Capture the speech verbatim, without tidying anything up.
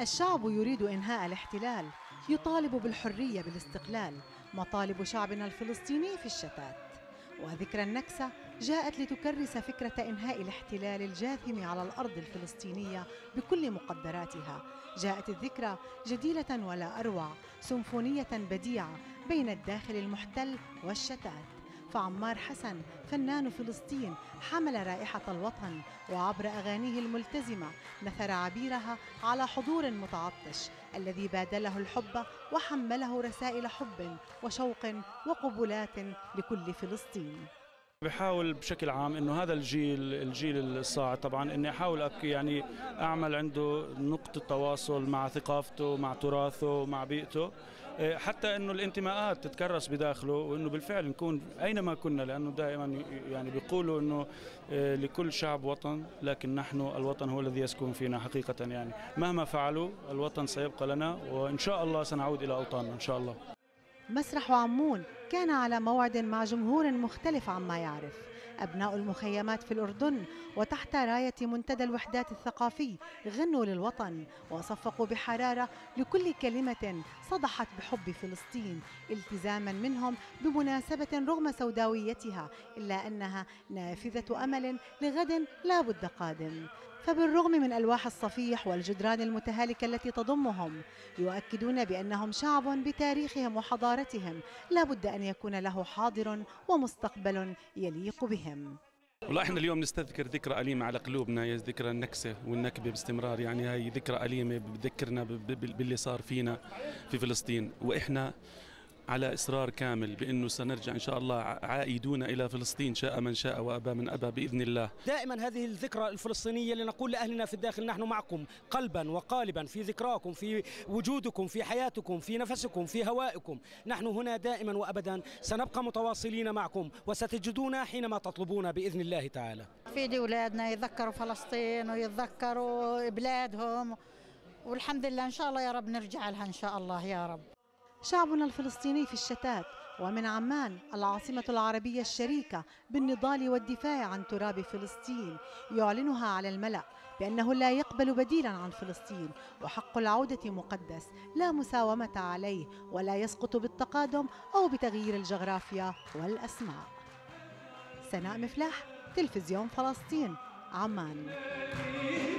الشعب يريد إنهاء الاحتلال، يطالب بالحرية بالاستقلال، مطالب شعبنا الفلسطيني في الشتات. وذكرى النكسة جاءت لتكرس فكرة إنهاء الاحتلال الجاثم على الأرض الفلسطينية بكل مقدراتها. جاءت الذكرى جديلة ولا أروع، سيمفونية بديعة بين الداخل المحتل والشتات. فعمار حسن فنان فلسطين حمل رائحة الوطن، وعبر أغانيه الملتزمة نثر عبيرها على حضور متعطش الذي بادله الحب وحمله رسائل حب وشوق وقبلات لكل فلسطين. بحاول بشكل عام انه هذا الجيل الجيل الصاعد طبعا اني احاول يعني اعمل عنده نقطة تواصل مع ثقافته، مع تراثه، مع بيئته، حتى انه الانتماءات تتكرس بداخله، وانه بالفعل نكون اينما كنا، لانه دائما يعني بيقولوا انه لكل شعب وطن، لكن نحن الوطن هو الذي يسكن فينا حقيقة. يعني مهما فعلوا الوطن سيبقى لنا، وان شاء الله سنعود الى اوطاننا ان شاء الله. مسرح عمون كان على موعد مع جمهور مختلف عما يعرف. أبناء المخيمات في الأردن وتحت راية منتدى الوحدات الثقافي غنوا للوطن وصفقوا بحرارة لكل كلمة صدحت بحب فلسطين، التزاما منهم بمناسبة رغم سوداويتها إلا أنها نافذة أمل لغد لا بد قادم. فبالرغم من ألواح الصفيح والجدران المتهالكة التي تضمهم، يؤكدون بأنهم شعب بتاريخهم وحضارتهم لا بد أن يكون له حاضر ومستقبل يليق بهم. والله احنا اليوم نستذكر ذكرى أليمة على قلوبنا، هي ذكرى النكسة والنكبة باستمرار. يعني هي ذكرى أليمة بتذكرنا باللي صار فينا في فلسطين، وإحنا على إصرار كامل بأنه سنرجع إن شاء الله عائدون إلى فلسطين، شاء من شاء وأبى من أبى بإذن الله. دائما هذه الذكرى الفلسطينية لنقول لأهلنا في الداخل نحن معكم قلبا وقالبا في ذكراكم، في وجودكم، في حياتكم، في نفسكم، في هوائكم. نحن هنا دائما وأبدا سنبقى متواصلين معكم، وستجدونا حينما تطلبون بإذن الله تعالى. في دي أولادنا يتذكروا فلسطين ويتذكروا بلادهم، والحمد لله إن شاء الله يا رب نرجع لها إن شاء الله يا رب. شعبنا الفلسطيني في الشتات، ومن عمان العاصمة العربية الشريكة بالنضال والدفاع عن تراب فلسطين، يعلنها على الملأ بأنه لا يقبل بديلا عن فلسطين، وحق العودة مقدس لا مساومة عليه، ولا يسقط بالتقادم أو بتغيير الجغرافيا والأسماء. سناء مفلاح، تلفزيون فلسطين، عمان.